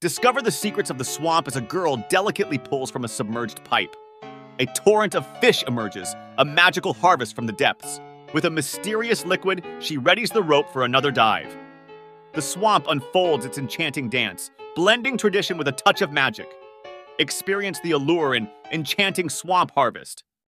Discover the secrets of the swamp as a girl delicately pulls from a submerged pipe. A torrent of fish emerges, a magical harvest from the depths. With a mysterious liquid, she readies the rope for another dive. The swamp unfolds its enchanting dance, blending tradition with a touch of magic. Experience the allure in enchanting swamp harvest.